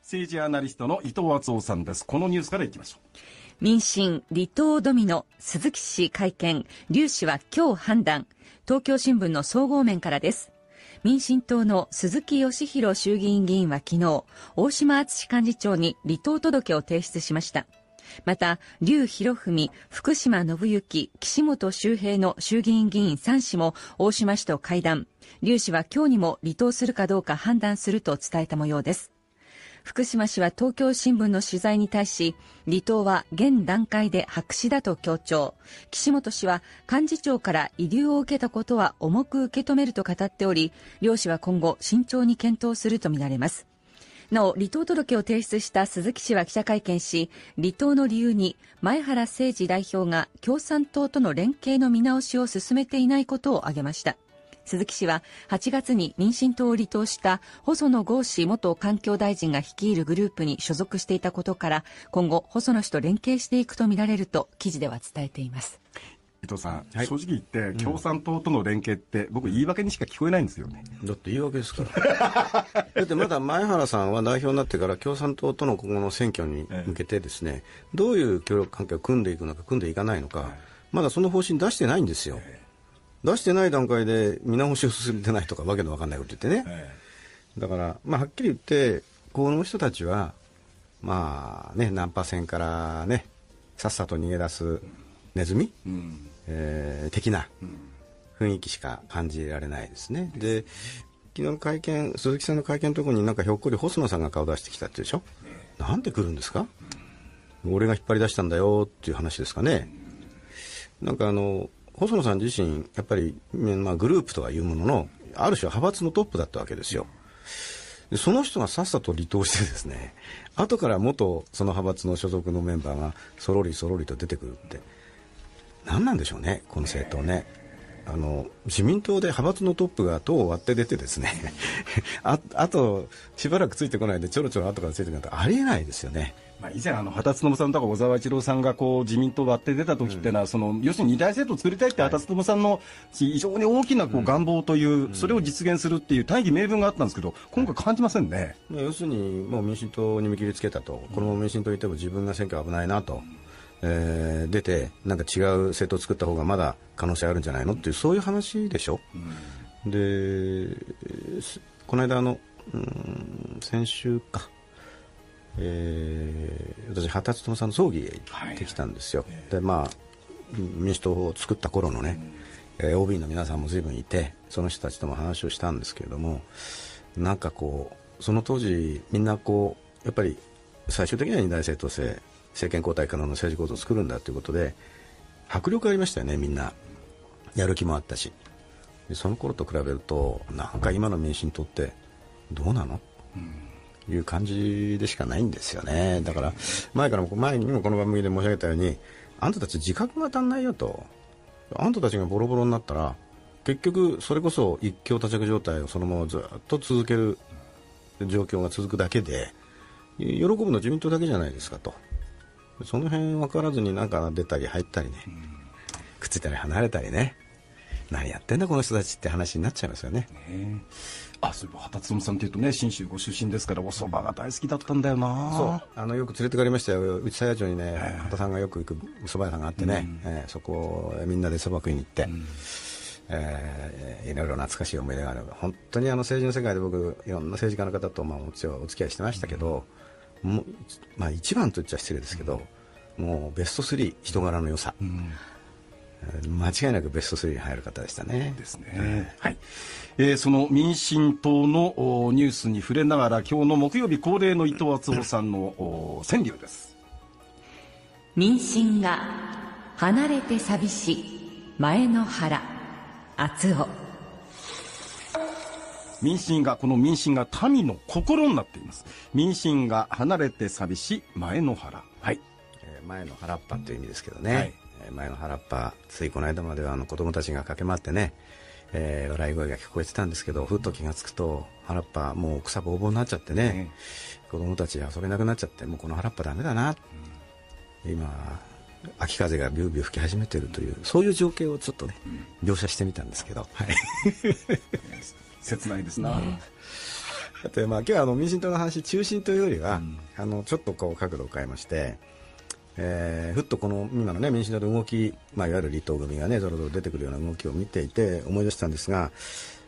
政治アナリストの伊藤敦夫さんです。このニュースからいきましょう。 民進離党ドミノ、鈴木氏会見、劉氏は今日判断。東京新聞の総合面からです。民進党の鈴木義弘衆議院議員は昨日、大島敦幹事長に離党届を提出しました。また、劉博文、福島信之、岸本周平の衆議院議員3氏も大島氏と会談。劉氏は今日にも離党するかどうか判断すると伝えた模様です。福島氏は東京新聞の取材に対し、離党は現段階で白紙だと強調。岸本氏は幹事長から慰留を受けたことは重く受け止めると語っており、両氏は今後慎重に検討するとみられます。なお、離党届を提出した鈴木氏は記者会見し、離党の理由に前原誠司代表が共産党との連携の見直しを進めていないことを挙げました。鈴木氏は8月に民進党を離党した細野豪志元環境大臣が率いるグループに所属していたことから、今後細野氏と連携していくとみられると記事では伝えています。 伊藤さん、はい、正直言って共産党との連携って、僕言い訳にしか聞こえないんですよね。 だって言い訳ですからだってまだ前原さんは代表になってから共産党との今後の選挙に向けてですね、どういう協力関係を組んでいくのか組んでいかないのか、まだその方針出してないんですよ。出してない段階で見直しを進めてないとかわけのわかんないこと言ってね、だから、はっきり言ってこの人たちはナンパ船からねさっさと逃げ出すネズミ、的な雰囲気しか感じられないですね。で、昨日の会見、鈴木さんの会見のところになんかひょっこり細野さんが顔出してきたってでしょ。なんで来るんですか。俺が引っ張り出したんだよっていう話ですかね。なんか細野さん自身やっぱり、グループとはいうもののある種派閥のトップだったわけですよ。でその人がさっさと離党してですね、後から元その派閥の所属のメンバーがそろりそろりと出てくるって何なんでしょうね、この政党ね。自民党で派閥のトップが党を割って出てですねあとしばらくついてこないでちょろちょろ後からついてくるなんてありえないですよね。 以前羽田孜さんとか小沢一郎さんが自民党を割って出た時っていうのは、要するに二大政党を作りたいって羽田孜さんの非常に大きな願望という、それを実現するっていう大義名分があったんですけど、今回感じませんね。 要するにもう民進党に見切りつけたと、この民進党にいても自分が選挙危ないなと、出てなんか違う政党を作った方がまだ可能性あるんじゃないのっていう、そういう話でしょ。でこの間先週か、私羽田孜さんの葬儀へ行ってきたんですよ。で民主党を作った頃のね、OB の皆さんも随分いて、その人たちとも話をしたんですけれども、なんかその当時みんなやっぱり最終的には二大政党制、政権交代からの政治構造を作るんだということで迫力ありましたよね。みんなやる気もあったし、でその頃と比べるとなんか今の民進党ってどうなの、いう感じでしかないんですよね。だから前にもこの番組で申し上げたように、あんたたち自覚が足んないよと。あんたたちがボロボロになったら結局それこそ一強多着状態をそのままずっと続ける状況が続くだけで、喜ぶのは自民党だけじゃないですかと。その辺分からずになんか出たり入ったりね、くっついたり離れたりね、何やってんだこの人たちって話になっちゃいますよね。 そういえば羽田孜さんっていうとね、信州ご出身ですからお蕎麦が大好きだったんだよな。 そうよく連れてかれましたよ。内佐谷町にね、羽田さんがよく行く蕎麦屋さんがあってね、そこへみんなで蕎麦食いに行って、いろいろ懐かしい思い出がある。本当に政治の世界で僕いろんな政治家の方とお付き合いしてましたけど、一番と言っちゃ失礼ですけど、もうベスト3、人柄の良さ、間違いなくベスト3に入る方でしたね。 ですね。その民進党のニュースに触れながら、今日の木曜日恒例の伊藤敦夫さんの川柳です。 民進が離れて寂し前の原敦夫。 この民進が民の心になっています。民進が離れて寂し前の原。 前の原っぱという意味ですけどね。前の原っぱ、ついこの間までは子供たちが駆け回ってね、笑い声が聞こえてたんですけど、ふっと気がつくと原っぱもう草ぼうぼうになっちゃってね、子供たち遊べなくなっちゃって、もうこの原っぱダメだな、今秋風がビュービュー吹き始めているという、そういう情景をちょっとね、描写してみたんですけど、 切ないですな。 だってまあ今日は民進党の話中心というよりは、ちょっとこう角度を変えまして、ふっとこの今のね民進党の動き、いわゆる離党組がねぞろぞろ出てくるような動きを見ていて思い出したんですが、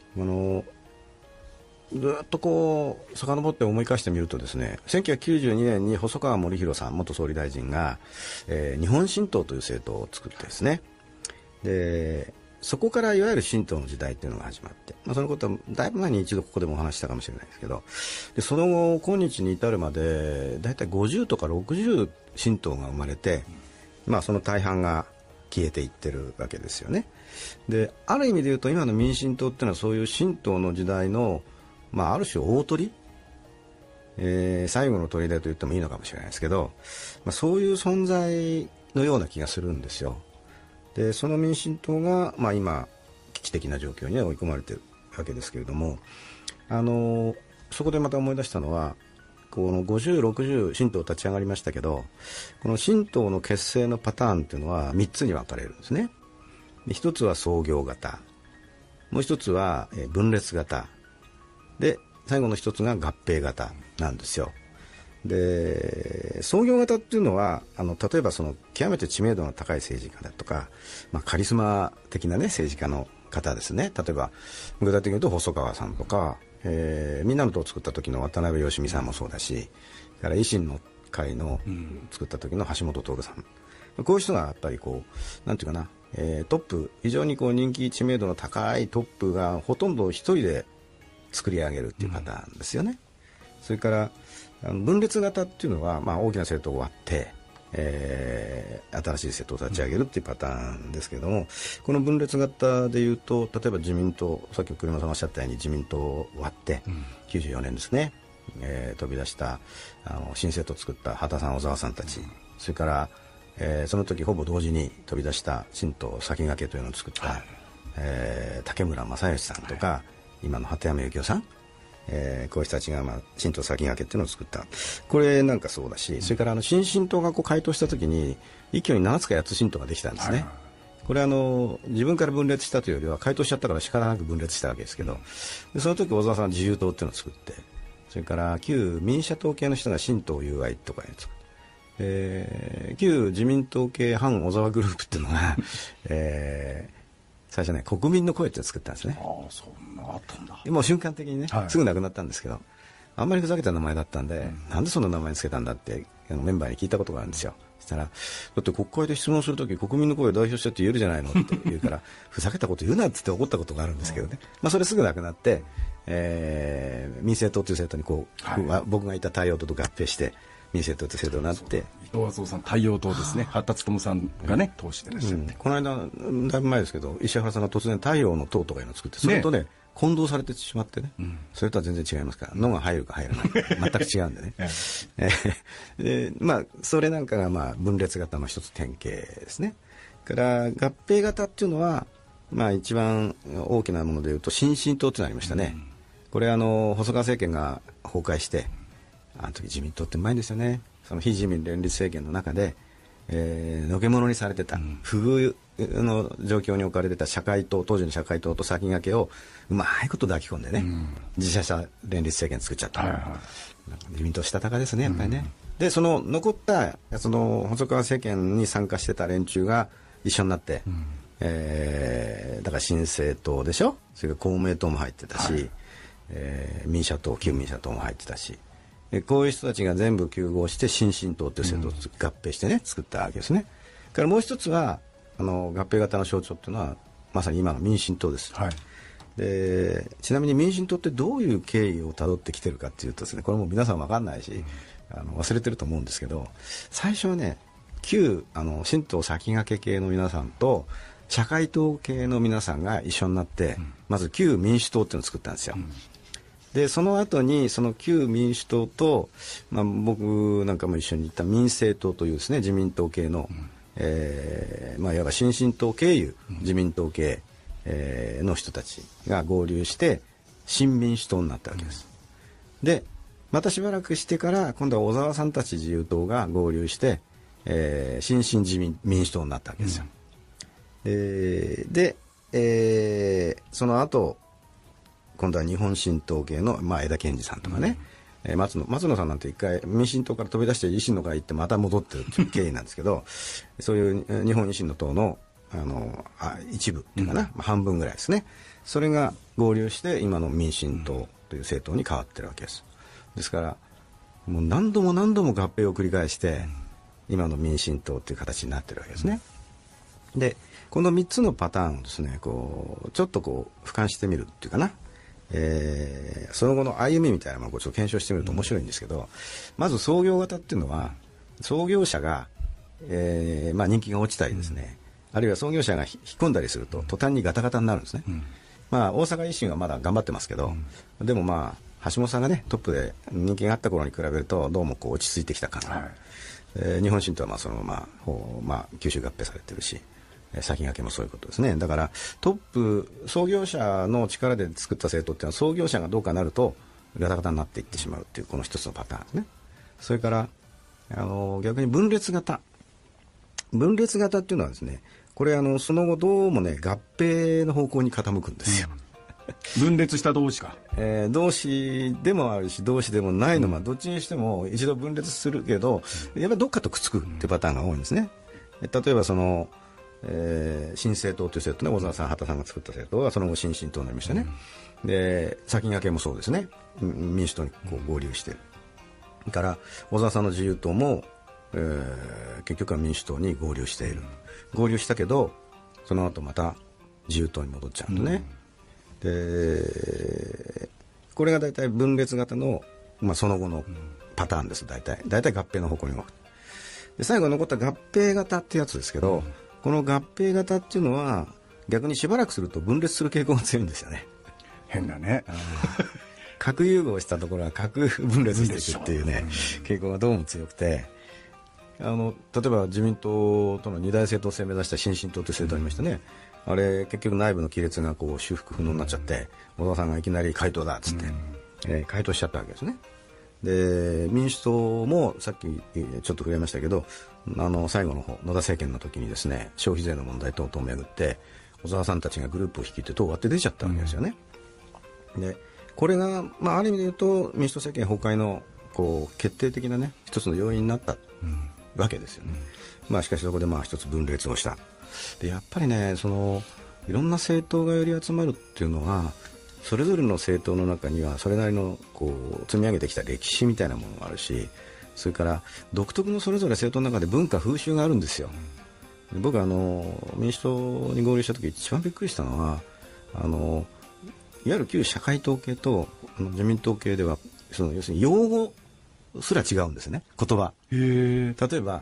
ずっとこう遡って思い返してみるとですね、1992年に細川護弘さん元総理大臣が、日本新党という政党を作ってですね、でそこからいわゆる新党の時代っていうのが始まって、そのことはだいぶ前に一度ここでもお話したかもしれないですけど、でその後今日に至るまでだいたい50とか60新党が生まれて、その大半が消えていってるわけですよね。である意味で言うと今の民進党っていうのはそういう新党の時代のある種大鳥、最後の砦と言ってもいいのかもしれないですけど、そういう存在のような気がするんですよ。でその民進党が、今危機的な状況に追い込まれているわけですけれども、そこでまた思い出したのはこの50、60新党立ち上がりましたけど、この新党の結成のパターンというのは3つに分かれるんですね。で一つは創業型、もう一つは分裂型で、最後の一つが合併型なんですよ。で創業型っていうのは例えばその極めて知名度の高い政治家だとか、カリスマ的な、政治家の方ですね。例えば具体的に言うと細川さんとか、みんなの党を作った時の渡辺義美さんもそうだし、から維新の会の作った時の橋本徹さん、こういう人がやっぱりこうなんていうかな、トップ、非常にこう人気知名度の高いトップがほとんど一人で作り上げるっていうパターンですよね。それから分裂型っていうのは、大きな政党を割って、新しい政党を立ち上げるっていうパターンですけれども、この分裂型でいうと、例えば自民党、さっき栗山さんがおっしゃったように自民党を割って、94年ですね、飛び出した新政党を作った羽田さん、小沢さんたち、それから、その時ほぼ同時に飛び出した新党先駆けというのを作った、竹村正義さんとか、今の鳩山幸夫さん、こういう人たちが、新党先駆けっていうのを作った、これなんかそうだし、それから新進党がこう開党した時に一挙に7つか8つ新党ができたんですね。これ自分から分裂したというよりは開党しちゃったから仕方なく分裂したわけですけど、でその時小沢さんは自由党っていうのを作って、それから旧民社党系の人が新党友愛とかに作って、旧自民党系反小沢グループっていうのが、最初ね国民の声って作ったんですね。 そんなあったんだ。 もう瞬間的にね、すぐなくなったんですけど、あんまりふざけた名前だったんで、なんでそんな名前につけたんだってメンバーに聞いたことがあるんですよ。そしたら、だって国会で質問するとき国民の声を代表してって言えるじゃないのって言うからふざけたこと言うなって言って怒ったことがあるんですけどね、それすぐなくなって、民政党という政党にこう、僕がいた太陽党と合併して民政党という政党になって、 伊藤敦夫さん太陽党ですね、八田勉さんがね党してらっしゃって、 この間だいぶ前ですけど石原さんが突然太陽の党とかいうのを作って、それとね混同されてしまってね、それとは全然違いますから、のが入るか入らないか全く違うんでねでそれなんかが分裂型の一つ典型ですね。から合併型っていうのは、一番大きなものでいうと新進党っていうのがありましたね。これ細川政権が崩壊して、あの時自民党ってうまいんですよね。その非自民連立政権の中で、のけ者にされてた、不遇の状況に置かれてた社会党、当時の社会党と先駆けをうまいこと抱き込んでね、自社者連立政権作っちゃった、自民党したたかですねやっぱりね。でその残ったその細川政権に参加してた連中が一緒になって、だから新政党でしょ、それから公明党も入ってたし、民社党、旧民社党も入ってたし、こういう人たちが全部融合して新進党という政党を合併してね、作ったわけですね。からもう一つは合併型の象徴というのはまさに今の民進党です、でちなみに民進党ってどういう経緯をたどってきてるかというとですね、これも皆さん分かんないし、忘れてると思うんですけど、最初はね旧新党先駆け系の皆さんと社会党系の皆さんが一緒になって、まず旧民主党っていうのを作ったんですよ。でその後にその旧民主党と、僕なんかも一緒に行った民政党というですね自民党系の、いわば新進党経由自民党系、の人たちが合流して新民主党になったわけです。でまたしばらくしてから今度は小沢さんたち自由党が合流して、新進自民主党になったわけですよ。で、その後今度は日本新党系の、江田憲司さんとかね、松野さんなんて一回民進党から飛び出して維新の会行ってまた戻ってるっていう経緯なんですけどそういう日本維新の党の、一部っていうかな、半分ぐらいですね、それが合流して今の民進党という政党に変わってるわけです。ですからもう何度も何度も合併を繰り返して今の民進党という形になってるわけですね。でこの3つのパターンをですねちょっと俯瞰してみるっていうかな、その後の歩みみたいなものをちょっと検証してみると面白いんですけど、まず創業型っていうのは創業者が、人気が落ちたりですね、あるいは創業者が引っ込んだりすると途端にガタガタになるんですね。大阪維新はまだ頑張ってますけど、でも橋本さんがねトップで人気があった頃に比べるとどうも落ち着いてきた感が、日本新党はそのまま吸収合併されてるし、先駆けもそういうことですね。だからトップ創業者の力で作った政党っていうのは創業者がどうかなるとガタガタになっていってしまうっていうこの一つのパターンですね。それから逆に分裂型っていうのはですね、これその後どうもね合併の方向に傾くんですよ。 分裂した同士か、 同士でもあるし同士でもないの、どっちにしても一度分裂するけどやっぱりどっかとくっつくっていうパターンが多いんですね。例えば新政党という政党ね、小沢さん畑さんが作った政党がその後新進党になりましたね。で先駆けもそうですね、民主党に合流している。それから小沢さんの自由党も、結局は民主党に合流している。合流したけどその後また自由党に戻っちゃうとね、でこれが大体分裂型の、その後のパターンです。大体合併の方向に動く。で最後残った合併型ってやつですけど、この合併型っていうのは逆にしばらくすると分裂する傾向が強いんですよね。 変だね。 核融合したところは核分裂していくっていうね、傾向がどうも強くて、例えば自民党との二大政党制を目指した新進党という政党ありましたね。あれ結局内部の亀裂が修復不能になっちゃって小沢さんがいきなり回答だっつって、回答しちゃったわけですね。で民主党もさっきちょっと触れましたけど最後の方野田政権の時にですね消費税の問題等々をめぐって小沢さんたちがグループを率いて党を割って出ちゃったわけですよね。でこれが、ある意味で言うと民主党政権崩壊の決定的なね一つの要因になったわけですよね。しかしそこで一つ分裂をした。でやっぱりねいろんな政党が寄り集まるっていうのはそれぞれの政党の中にはそれなりの積み上げてきた歴史みたいなものがあるし、それから独特のそれぞれ政党の中で文化風習があるんですよ。で僕は民主党に合流した時一番びっくりしたのはいわゆる旧社会党系と自民党系では要するに用語すら違うんですね、言葉。例えば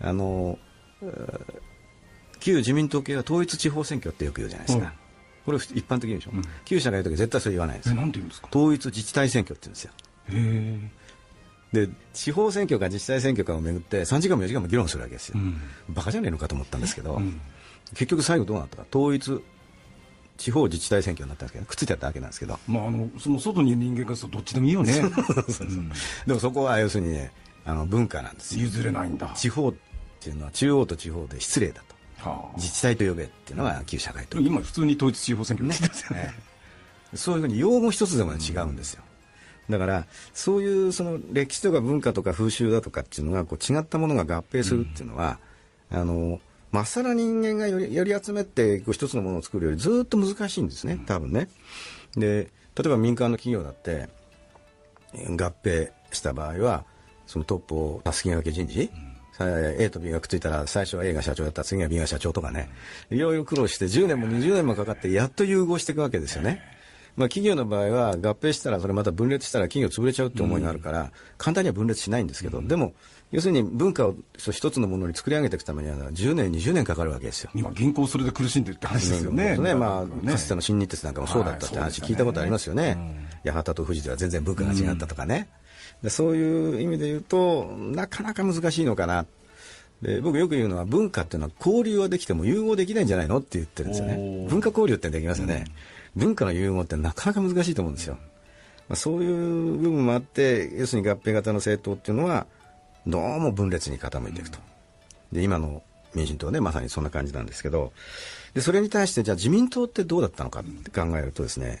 旧自民党系は統一地方選挙ってよく言うじゃないですか。これ一般的でしょ。旧社会党系絶対それ言わないんですよ。 なんて言うんですか。 統一自治体選挙って言うんですよ。で地方選挙か自治体選挙かをめぐって3時間も4時間も議論するわけですよ。バカじゃねえのかと思ったんですけど、結局最後どうなったか統一地方自治体選挙になったんですけど、くっついちゃったわけなんですけど、 その外にいる人間からするとどっちでもいいよね。 でもそこは要するにね文化なんですよ。 譲れないんだ。 地方っていうのは中央と地方で失礼だと、自治体と呼べっていうのが旧社会党。 今普通に統一地方選挙って言ってますよね。 そういうふうに用語一つでも違うんですよ。だからそういう歴史とか文化とか風習だとかっていうのが違ったものが合併するっていうのは、まっさら人間がより集めて一つのものを作るよりずっと難しいんですね、多分ね。で例えば民間の企業だって合併した場合はそのトップをたすき掛け人事、A と B がくっついたら最初は A が社長だったら次は B が社長とかね、いろいろ苦労して10年も20年もかかってやっと融合していくわけですよね。企業の場合は合併したらそれまた分裂したら企業潰れちゃうって思いがあるから、簡単には分裂しないんですけど、でも要するに文化を一つのものに作り上げていくためには10年20年かかるわけですよ。 今銀行それで苦しんでるって話ですよね。 かつての新日鉄なんかもそうだったって話聞いたことありますよね。八幡と富士では全然文化が違ったとかね。でそういう意味で言うとなかなか難しいのかな。で僕よく言うのは文化っていうのは交流はできても融合できないんじゃないのって言ってるんですよね。文化交流ってできますよね。文化の融合ってなかなか難しいと思うんですよ。そういう部分もあって要するに合併型の政党っていうのはどうも分裂に傾いていくと。で今の民進党はねまさにそんな感じなんですけど、でそれに対してじゃあ自民党ってどうだったのかって考えるとですね、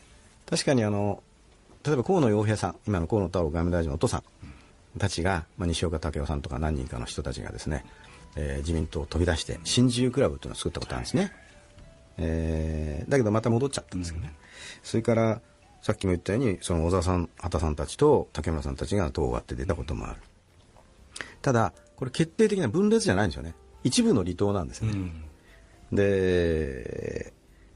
確かに例えば河野洋平さん、今の河野太郎外務大臣のお父さんたちが、西岡武夫さんとか何人かの人たちがですね、自民党を飛び出して新自由クラブというのを作ったことあるんですね。だけどまた戻っちゃったんですけどね。それからさっきも言ったようにその小沢さん、畑さんたちと竹村さんたちが党を割って出たこともある。ただこれ決定的な分裂じゃないんですよね。一部の離党なんですね。で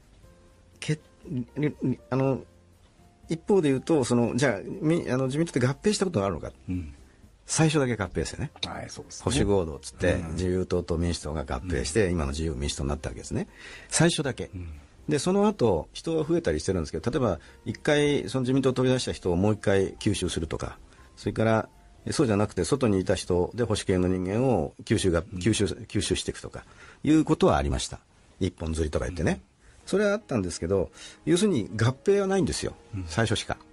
一方で言うとじゃあ自民党って合併したことがあるのか、最初だけ合併ですよね。そうですね、保守合同っつって、自由党と民主党が合併して、今の自由民主党になったわけですね。最初だけ。でその後人は増えたりしてるんですけど、例えば一回その自民党を取り出した人をもう一回吸収するとか、それからそうじゃなくて外にいた人で保守系の人間を吸収していくとかいうことはありました。一本釣りとか言ってね、それはあったんですけど、要するに合併はないんですよ、最初しか。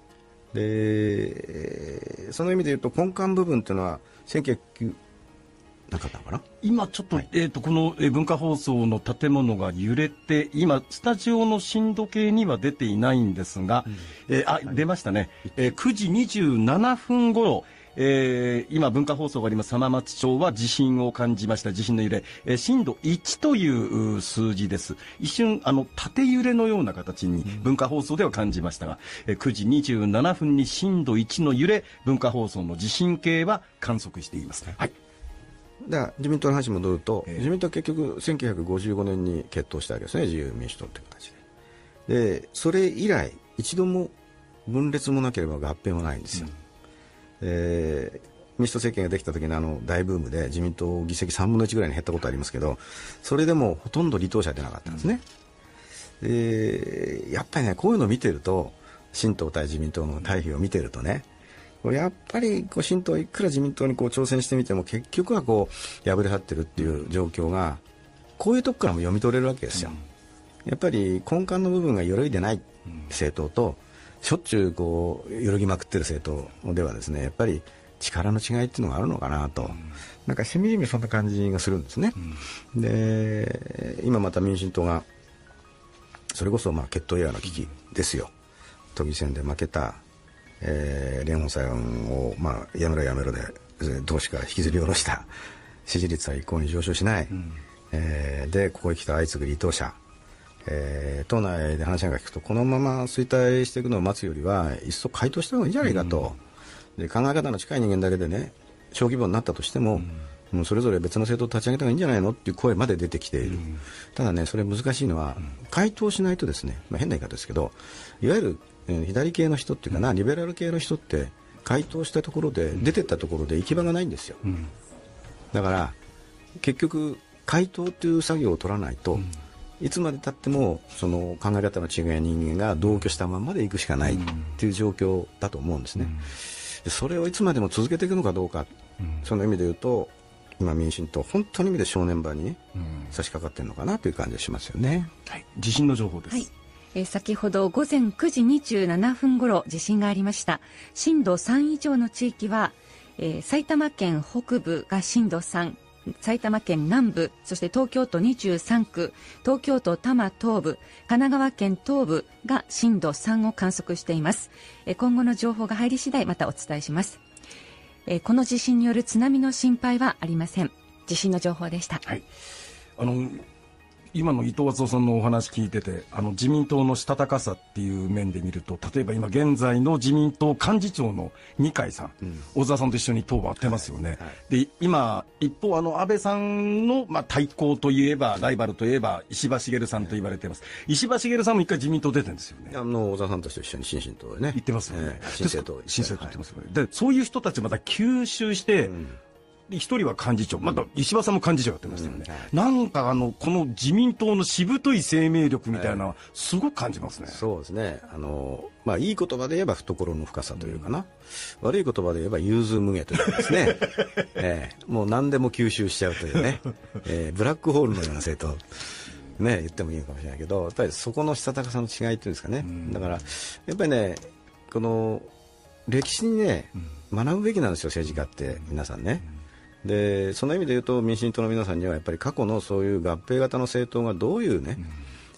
でその意味で言うと根幹部分というのは1909なかったのかな。 今ちょっと、この文化放送の建物が揺れて、今スタジオの震度計には出ていないんですが、出ましたね。9時27分頃、今文化放送があります浜松町は地震を感じました。地震の揺れ、震度1という数字です。一瞬縦揺れのような形に文化放送では感じましたが、9時27分に震度1の揺れ、文化放送の地震計は観測しています。はい。 だから自民党の話に戻ると、自民党は結局1955年に結党したわけですね、自由民主党という形で。でそれ以来一度も分裂もなければ合併もないんですよ。民主党政権ができた時の大ブームで自民党議席3分の1ぐらいに減ったことありますけど、それでもほとんど離党者出なかったんですね。やっぱりね、こういうのを見てると、新党対自民党の対比を見てるとね、やっぱり新党いくら自民党に挑戦してみても結局は敗れ去ってるっていう状況がこういうとこからも読み取れるわけですよ。やっぱり根幹の部分が揺るいでない政党と、しょっちゅう揺るぎまくってる政党ではですね、やっぱり力の違いっていうのがあるのかなと、なんかしみじみそんな感じがするんですね。で今また民進党がそれこそ決闘エラーの危機ですよ。都議選で負けた連邦裁判を、やめろやめろで党首から引きずり下ろした。支持率は一向に上昇しない、でここへ来た相次ぐ離党者、党内で話が聞くと、このまま衰退していくのを待つよりはいっそ回答した方がいいんじゃないかと、で考え方の近い人間だけでね、小規模になったとしても、もうそれぞれ別の政党を立ち上げた方がいいんじゃないのっていう声まで出てきている。ただね、それ難しいのは、回答しないとですね、変な言い方ですけど、いわゆる左系の人っていうかな、リベラル系の人って回答したところで、出てったところで行き場がないんですよ。だから結局回答という作業を取らないと、いつまでたってもその考え方の違い人間が同居したままでいくしかないっていう状況だと思うんですね。でそれをいつまでも続けていくのかどうか、その意味で言うと今民進党本当の意味で正念場に、差し掛かっているのかなという感じがしますよね。 地震の情報です。 先ほど午前9時27分ごろ地震がありました。震度3以上の地域は、埼玉県北部が震度3、埼玉県南部、そして東京都23区、東京都多摩東部、神奈川県東部が震度3を観測しています。今後の情報が入り次第またお伝えします。この地震による津波の心配はありません。地震の情報でした。 今の伊藤敦夫さんのお話聞いてて、自民党のしたたかさっていう面で見ると、例えば今現在の自民党幹事長の二階さん、小沢さんと一緒に党を割ってますよね。で今一方安倍さんの、対抗といえばライバルといえば石破茂さんと言われています。石破茂さんも一回自民党出てるんですよね。 小沢さんと一緒に新進党でね行ってますよね。 新生党新生党行ってますよね。でそういう人たちまた吸収して、一人は幹事長、また石破さんも幹事長やってましたよね。なんかこの自民党のしぶとい生命力みたいなのはすごく感じますね。 そうですね。いい言葉で言えば懐の深さというかな、悪い言葉で言えば融通無碍というかですね、もう何でも吸収しちゃうというね、ブラックホールのような政党ね、言ってもいいかもしれないけど、やっぱりそこのしたたかさの違いっていうんですかね。だからやっぱりね、この歴史にね、学ぶべきなんですよ、政治家って皆さんね。でその意味で言うと民進党の皆さんにはやっぱり過去のそういう合併型の政党がどういうね、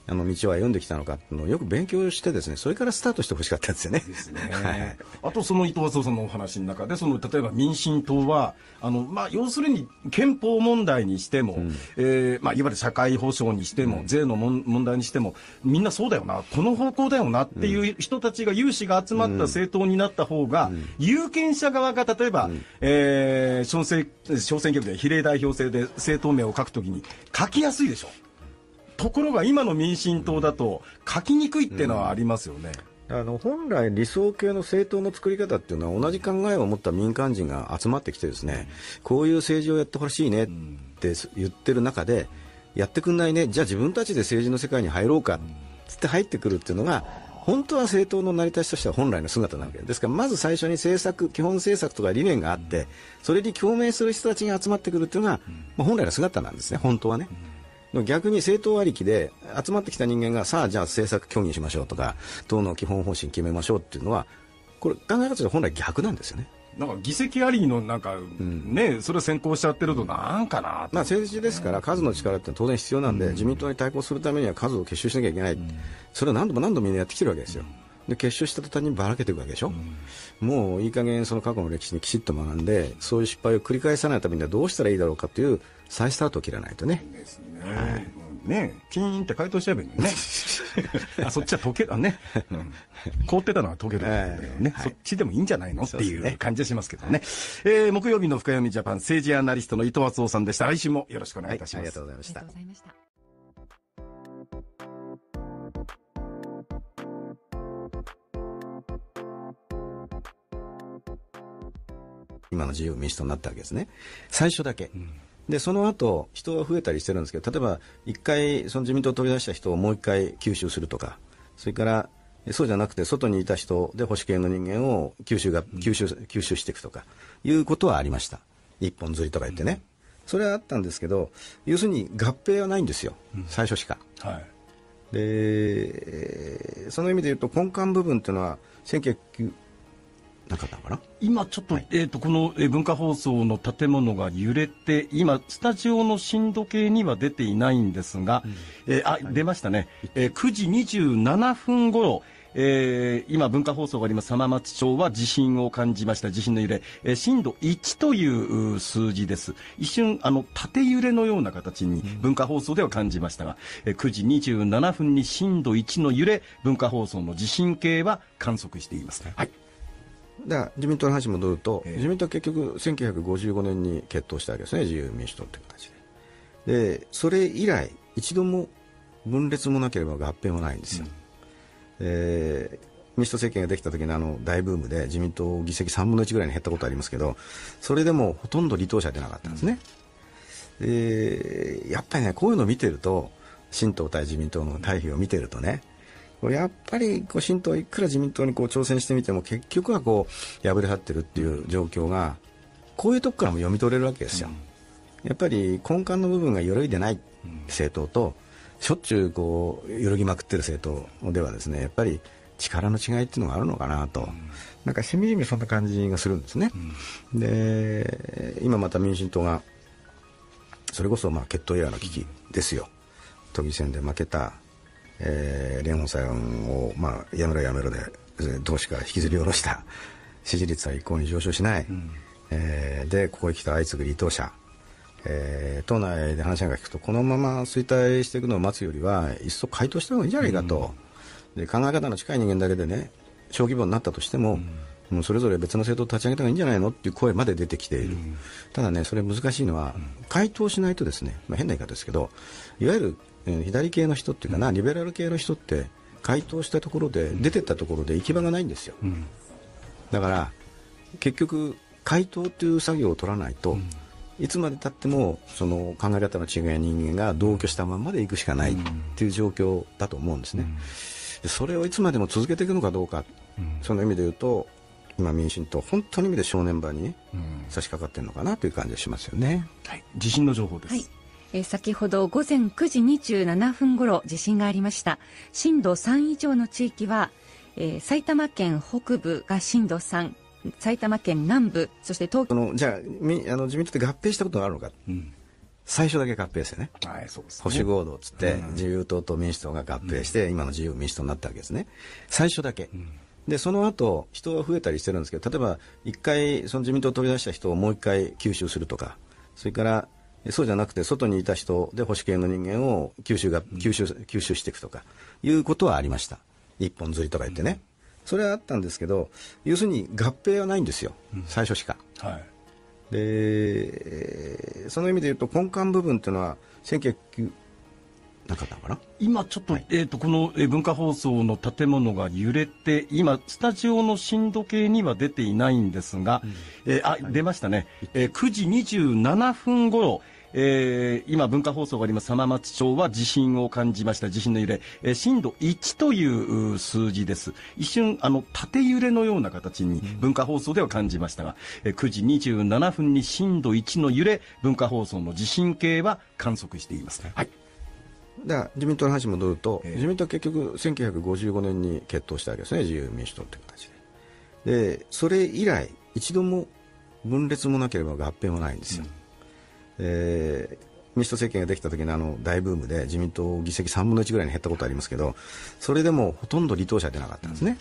道を歩んできたのかっていうのをよく勉強してですね、それからスタートしてほしかったですよね。 ですね。はい、あとその伊藤敦夫さんのお話の中で、例えば民進党は要するに憲法問題にしても、いわゆる社会保障にしても、税の問題にしても、みんなそうだよな、この方向だよなっていう人たちが有志が集まった政党になった方が、有権者側が例えば、小選挙区で比例代表制で政党名を書くときに書きやすいでしょ。ところが今の民進党だと書きにくいっていうのはありますよね。 本来理想系の政党の作り方っていうのは同じ考えを持った民間人が集まってきてですね、こういう政治をやってほしいねって言ってる中で、やってくんないね、じゃあ自分たちで政治の世界に入ろうかつって入ってくるっていうのが本当は政党の成り立ちとしては本来の姿なわけですから、まず最初に基本政策とか理念があって、それに共鳴する人たちが集まってくるっていうのが、本来の姿なんですね、本当はね。逆に政党ありきで集まってきた人間が、さあじゃあ政策協議しましょうとか、党の基本方針決めましょうっていうのは、これ考え方として本来逆なんですよね。 なんか議席ありのそれを先行しちゃってるとなんかな、 政治ですから数の力って当然必要なんで、自民党に対抗するためには数を結集しなきゃいけない、それを何度も何度もみんなやってきてるわけですよ。で結集した途端にばらけていくわけでしょ。もういい加減その過去の歴史にきちっと学んで、そういう失敗を繰り返さないためにはどうしたらいいだろうかという再スタートを切らないとね。 ですね。キーンって解凍しちゃえばいいのね。そっちは溶けるね。凍ってたのは溶けるんだけどね。そっちでもいいんじゃないのっていう感じがしますけどね。木曜日の深読みジャパン、政治アナリストの伊藤敦夫さんでした。来週もよろしくお願いいたします。 ありがとうございました。今の自由民主党になったわけですね、最初だけ。でその後人が増えたりしてるんですけど、例えば一回その自民党を飛び出した人をもう一回吸収するとか、それからそうじゃなくて外にいた人で保守系の人間を吸収していくとかいうことはありました。一本釣りとか言ってね、それはあったんですけど、要するに合併はないんですよ、最初しか。でその意味で言うと根幹部分っていうのは1990なかったのかな。 今ちょっと、この文化放送の建物が揺れて、今スタジオの震度計には出ていないんですが、出ましたね。9時27分頃、今文化放送があります浜松町は地震を感じました。地震の揺れ、震度1という数字です。一瞬縦揺れのような形に文化放送では感じましたが、9時27分に震度1の揺れ、文化放送の地震計は観測しています。はい。 だから自民党の話に戻ると、自民党は結局1955年に結党したわけですね、自由民主党という形で。でそれ以来一度も分裂もなければ合併もないんですよ。民主党政権ができた時の大ブームで自民党議席3分の1ぐらいに減ったことありますけど、それでもほとんど離党者出なかったんですね。やっぱりね、こういうのを見てると、新党対自民党の対比を見てるとね、やっぱり新党いくら自民党に挑戦してみても結局は敗れ去ってるっていう状況がこういうとこからも読み取れるわけですよ。やっぱり根幹の部分が揺るいでない政党と、しょっちゅう揺るぎまくってる政党ではですね、やっぱり力の違いっていうのがあるのかなと、なんかしみじみそんな感じがするんですね。で今また民進党がそれこそ決党以来の危機ですよ。都議選で負けた連邦裁判を、やめろやめろで党首から引きずり下ろした、支持率は一向に上昇しない、でここへ来た相次ぐ離党者、党内で話が聞くと、このまま衰退していくのを待つよりはいっそ回答した方がいいんじゃないかと、で考え方の近い人間だけでね、小規模になったとしても、もうそれぞれ別の政党を立ち上げた方がいいんじゃないのっていう声まで出てきている。ただね、それ難しいのは、回答しないとですね、変な言い方ですけど、いわゆる左系の人っていうかな、リベラル系の人って回答したところで、出てったところで行き場がないんですよ。だから結局回答という作業を取らないと、いつまでたってもその考え方の違い人間が同居したままで行くしかないっていう状況だと思うんですね。それをいつまでも続けていくのかどうか、その意味で言うと今民進党本当の意味で正念場に、差し掛かっているのかなという感じがしますよね。 地震の情報です。 先ほど午前9時27分ごろ地震がありました。震度3以上の地域は、埼玉県北部が震度3、埼玉県南部、そして東京じゃあ自民党って合併したことがあるのか、 最初だけ合併ですよね。 はい、そうですね。 保守合同っつって、自由党と民主党が合併して、今の自由民主党になったわけですね。最初だけ。で、その後、人が増えたりしてるんですけど、例えば、一回、その自民党を飛び出した人をもう一回吸収するとか、それから、そうじゃなくて、外にいた人で保守系の人間を吸収していくとか、いうことはありました。一本釣りとか言ってね。それはあったんですけど、要するに合併はないんですよ。最初しか。 はい。 で、その意味で言うと根幹部分っていうのは1909なかったのかな。 今ちょっと、この文化放送の建物が揺れて、今スタジオの震度計には出ていないんですが、出ましたね。9時27分頃、今文化放送があります浜松町は地震を感じました。地震の揺れ、震度1という数字です。一瞬縦揺れのような形に文化放送では感じましたが、9時27分に震度1の揺れ、文化放送の地震計は観測しています。はい。 だから自民党の話に戻ると、自民党は結局1955年に決闘したわけですね、自由民主党という形で。で、それ以来一度も分裂もなければ合併もないんですよ。民主党政権ができた時の大ブームで自民党議席3分の1ぐらいに減ったことありますけど、それでもほとんど離党者出なかったんですね。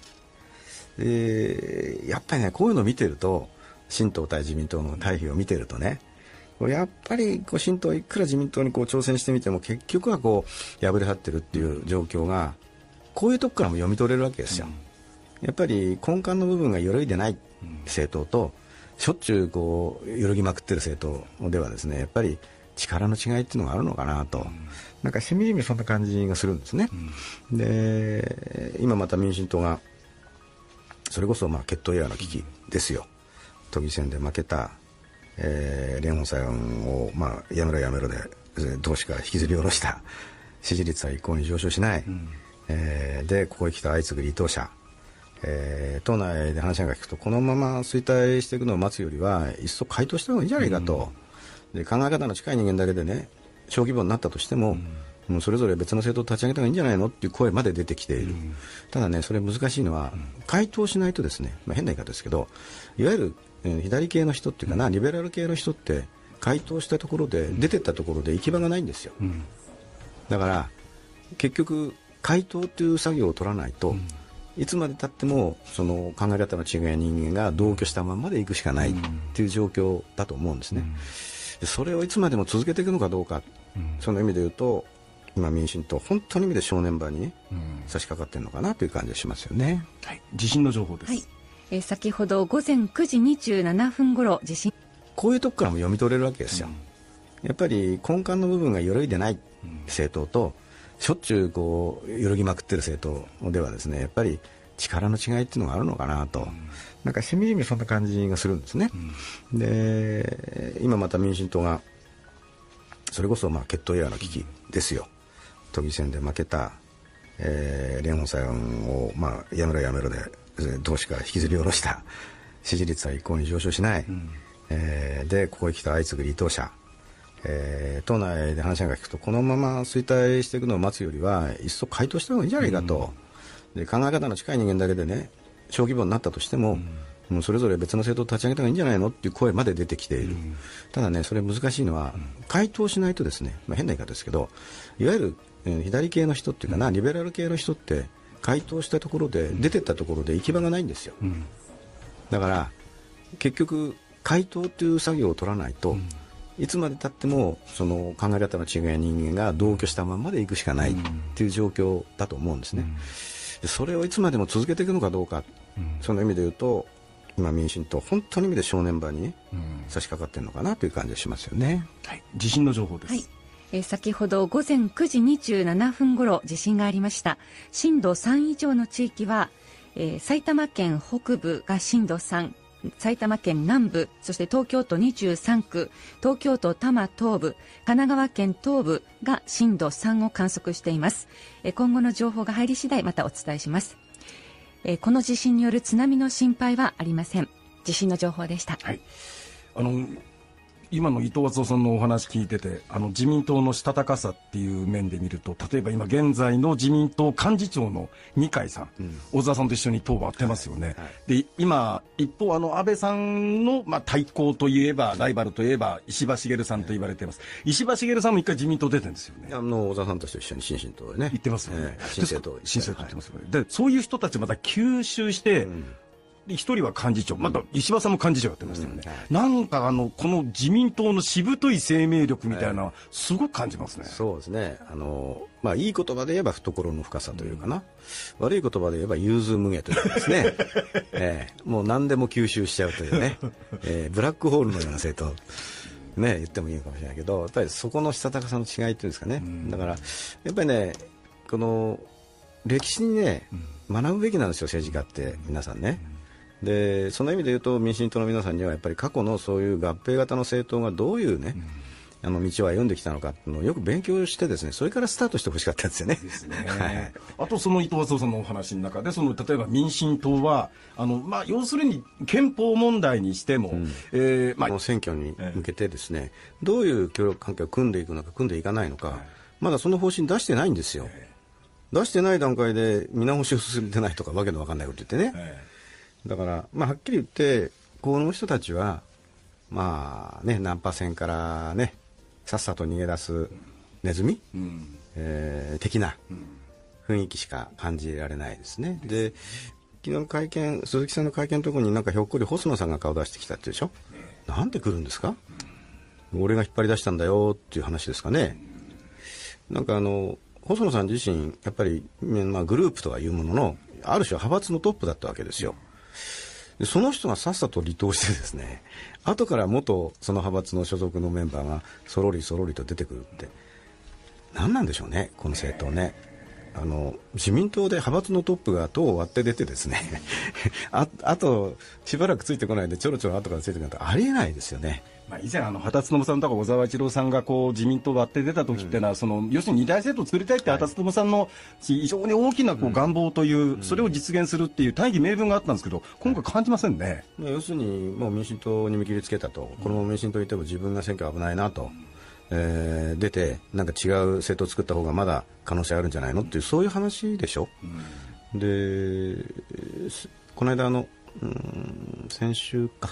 やっぱりね、こういうのを見てると、新党対自民党の対比を見てるとね、やっぱり新党いくら自民党に挑戦してみても結局は敗れ去ってるっていう状況がこういうとこからも読み取れるわけですよ。やっぱり根幹の部分が揺るいでない政党と、しょっちゅう揺るぎまくってる政党ではですね、やっぱり力の違いっていうのがあるのかなと、なんかしみじみそんな感じがするんですね。で、今また民進党がそれこそ決闘イヤーの危機ですよ。都議選で負けた、連邦裁判をやめろやめろで党首から引きずり下ろした、支持率は一向に上昇しない、でここへ来た相次ぐ離党者、党内で話が聞くと、このまま衰退していくのを待つよりはいっそ回答した方がいいんじゃないかと、で考え方の近い人間だけでね、小規模になったとしても、もうそれぞれ別の政党を立ち上げた方がいいんじゃないのっていう声まで出てきている。ただね、それ難しいのは、回答しないとですね、変な言い方ですけど、いわゆる左系の人っていうかな、リベラル系の人って回答したところで、出てったところで行き場がないんですよ。だから結局回答という作業を取らないと、いつまでたってもその考え方の違い人間が同居したままでいくしかないっていう状況だと思うんですね。それをいつまでも続けていくのかどうか、その意味で言うと今民進党本当の意味で正念場に、差し掛かっているのかなという感じがしますよね。 はい、地震の情報です。 はい、先ほど午前9時27分頃地震、 こういうとこからも読み取れるわけですよ。やっぱり根幹の部分が揺るいでない政党と、しょっちゅう揺るぎまくってる政党ではですね、やっぱり力の違いっていうのがあるのかなと、なんかしみじみそんな感じがするんですね。で、今また民進党がそれこそ決闘イヤーの危機ですよ。都議選で負けた、連邦裁判をやめろやめろで党首から引きずり下ろした、支持率は一向に上昇しない、でここへ来た相次ぐ離党者、党内で話が聞くと、このまま衰退していくのを待つよりはいっそ回答した方がいいんじゃないかと、で考え方の近い人間だけでね、小規模になったとしても、もうそれぞれ別の政党を立ち上げた方がいいんじゃないのっていう声まで出てきている。ただね、それ難しいのは、回答しないとですね、変な言い方ですけど、いわゆる左系の人っていうかな、リベラル系の人って回答したところで、出てったところで行き場がないんですよ。だから結局回答という作業を取らないと、いつまでたってもその考え方の違い人間が同居したままでいくしかないっていう状況だと思うんですね。それをいつまでも続けていくのかどうか、その意味で言うと今民進党本当の意味で正念場に、差し掛かっているのかなという感じがしますよね。 はい、地震の情報です。 はい、先ほど午前9時27分頃地震がありました。震度3以上の地域は、埼玉県北部が震度3、埼玉県南部、そして東京都23区、東京都多摩東部、神奈川県東部が震度3を観測しています。今後の情報が入り次第またお伝えします。この地震による津波の心配はありません。地震の情報でした。 はい、 今の伊藤敦夫さんのお話聞いてて、自民党のしたたかさっていう面で見ると、例えば今現在の自民党幹事長の二階さん、小沢さんと一緒に党を割ってますよね。で今一方安倍さんの、対抗といえばライバルといえば石破茂さんと言われています。石破茂さんも一回自民党出てるんですよね。 小沢さんと一緒に新進党でね行ってますよね。 新生党新生党行ってますよね。でそういう人たちまた吸収して、一人は幹事長、また石破さんも幹事長やってましたよね。なんかこの自民党のしぶとい生命力みたいなのはすごく感じますね。 そうですね。いい言葉で言えば懐の深さというかな、悪い言葉で言えば融通無碍というかですね、もう何でも吸収しちゃうというね、ブラックホールのような政党ね、言ってもいいのかもしれないけど、やっぱりそこのしたたかさの違いっていうんですかね、だからやっぱりね、この歴史にね、学ぶべきなんですよ、政治家って皆さんね。でその意味で言うと民進党の皆さんにはやっぱり過去のそういう合併型の政党がどういうね、道を歩んできたのかっていうのをよく勉強してですね、それからスタートしてほしかったですよね。 ですね。あとその伊藤敦夫さんのお話の中で、例えば民進党は要するに憲法問題にしても、 選挙に向けてですね、どういう協力関係を組んでいくのか組んでいかないのか、まだその方針出してないんですよ。出してない段階で見直しを進めてないとかわけのわかんないこと言ってね。だから、はっきり言ってこの人たちはナンパ船からねさっさと逃げ出すネズミ、的な雰囲気しか感じられないですね。で昨日の会見、鈴木さんの会見のところになんかひょっこり細野さんが顔出してきたってでしょ。なんで来るんですか、俺が引っ張り出したんだよっていう話ですかね。なんか細野さん自身やっぱり、グループとはいうもののある種派閥のトップだったわけですよ。でその人がさっさと離党してですね、後から元その派閥の所属のメンバーがそろりそろりと出てくるって何なんでしょうね、この政党ね。自民党で派閥のトップが党を割って出てですねあとしばらくついてこないでちょろちょろ後からついてくるとありえないですよね。 以前羽田孜さんとか小沢一郎さんが自民党を割って出た時っていうのは、要するに二大政党を作りたいって羽田孜さんの非常に大きな願望という、それを実現するっていう大義名分があったんですけど、今回感じませんね。 要するにもう民進党に見切りつけたと、この民進党にいても自分が選挙危ないなと、出てなんか違う政党を作った方がまだ可能性あるんじゃないのっていう、そういう話でしょ。でこの間先週か、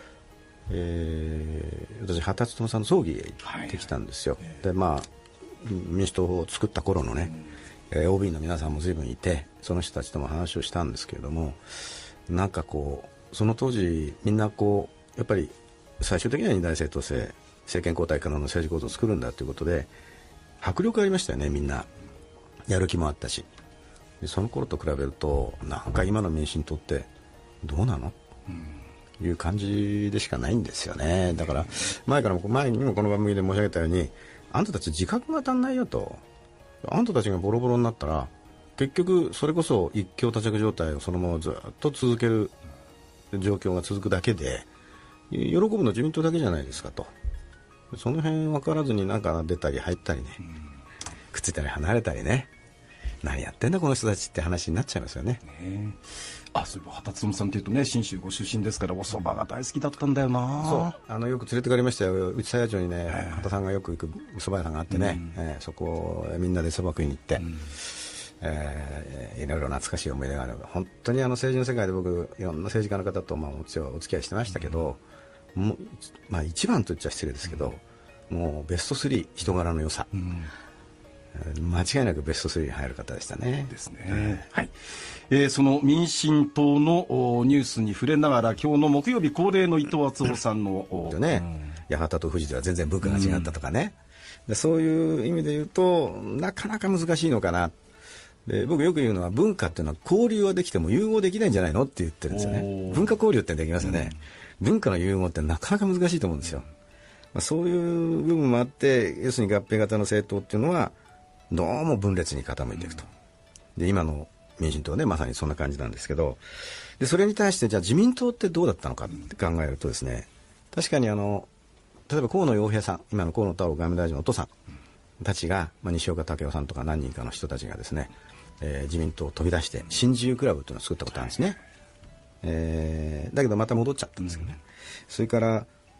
私羽田孜さんの葬儀へ行ってきたんですよ。で民主党を作った頃のね、OB の皆さんも随分いて、その人たちとも話をしたんですけれども、なんかその当時みんなやっぱり最終的には二大政党制、政権交代からの政治構造を作るんだということで迫力ありましたよね。みんなやる気もあったし、でその頃と比べるとなんか今の民進党ってどうなの、いう感じでしかないんですよね。だから前にもこの番組で申し上げたように、あんたたち自覚が足んないよと。あんたたちがボロボロになったら結局それこそ一強多着状態をそのままずっと続ける状況が続くだけで、喜ぶの自民党だけじゃないですかと。その辺分からずになんか出たり入ったりね、くっついたり離れたりね、何やってんだこの人たちって話になっちゃいますよね。 そういえば羽田孜さんというとね、信州ご出身ですからお蕎麦が大好きだったんだよな。 そうよく連れてかれましたよ。内佐谷町にね、羽田さんがよく行く蕎麦屋さんがあってね、そこみんなで蕎麦食いに行って、いろいろ懐かしい思い出がある。本当に政治の世界で僕いろんな政治家の方とお付き合いしてましたけど、一番と言っちゃ失礼ですけど、もうベスト3、人柄の良さ、間違いなくベスト3に入る方でしたね。 ですね。その民進党のニュースに触れながら、今日の木曜日恒例の伊藤敦夫さんの八幡と富士では全然文化が違ったとかね、でそういう意味で言うとなかなか難しいのかな。で僕よく言うのは、文化っていうのは交流はできても融合できないんじゃないのって言ってるんですよね。文化交流ってできますよね、文化の融合ってなかなか難しいと思うんですよ。そういう部分もあって、要するに合併型の政党っていうのはどうも分裂に傾いていくと。で今の民進党はね、まさにそんな感じなんですけど、でそれに対してじゃあ自民党ってどうだったのかって考えるとですね、確かに例えば河野洋平さん、今の河野太郎外務大臣のお父さんたちが、西岡武夫さんとか何人かの人たちがですね、自民党を飛び出して新自由クラブというのを作ったことあるんですね。だけどまた戻っちゃったんですよね。それから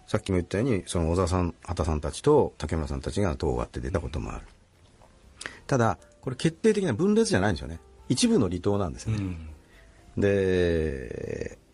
さっきも言ったようにその小沢さん、畑さんたちと竹村さんたちが党を割って出たこともある。ただこれ決定的な分裂じゃないんですよね。一部の離党なんですよね。で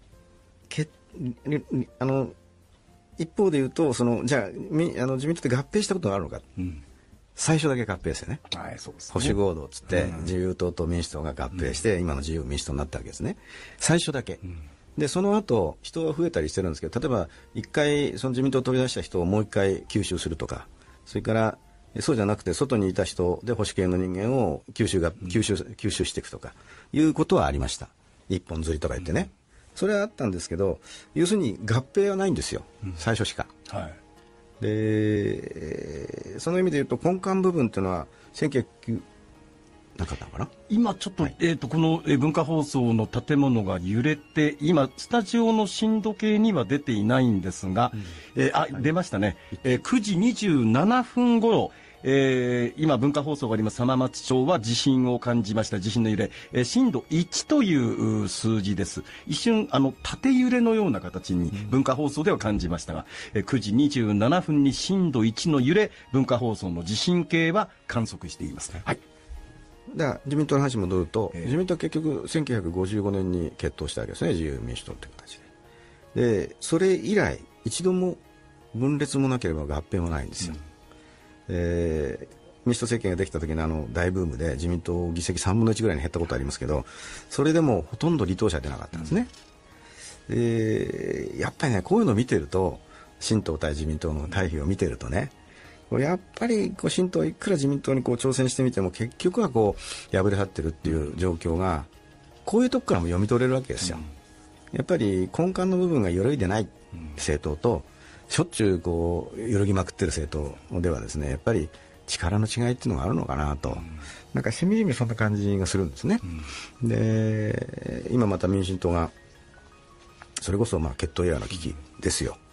一方で言うとじゃあ自民党って合併したことがあるのか、最初だけ合併ですよね。 はい、そうですね。 保守合同っつって、自由党と民主党が合併して、今の自由民主党になったわけですね。最初だけ。でその後人は増えたりしてるんですけど、例えば一回その自民党を取り出した人をもう一回吸収するとか、それからそうじゃなくて外にいた人で保守系の人間を吸収していくとかいうことはありました。一本釣りとか言ってね、それはあったんですけど、要するに合併はないんですよ、最初しか。はい、でその意味で言うと根幹部分っていうのは1909なかったのかな。 今ちょっと、この文化放送の建物が揺れて、今スタジオの震度計には出ていないんですが、出ましたね。9時27分頃、今文化放送があります浜松町は地震を感じました。地震の揺れ、震度1という数字です。一瞬縦揺れのような形に文化放送では感じましたが、9時27分に震度1の揺れ、文化放送の地震計は観測しています。はい。 だから自民党の話に戻ると、自民党は結局1955年に結党したわけですね、自由民主党という形で。でそれ以来一度も分裂もなければ合併もないんですよ。民主党政権ができた時の大ブームで自民党議席3分の1ぐらいに減ったことありますけど、それでもほとんど離党者出なかったんですね。やっぱりね、こういうのを見てると、新党対自民党の対比を見てるとね、やっぱり新党いくら自民党に挑戦してみても結局は敗れ去ってるっていう状況がこういうとこからも読み取れるわけですよ。やっぱり根幹の部分が揺るいでない政党と、しょっちゅう揺るぎまくってる政党ではですね、やっぱり力の違いっていうのがあるのかなと、なんかしみじみそんな感じがするんですね。で今また民進党がそれこそ決闘以来の危機ですよ。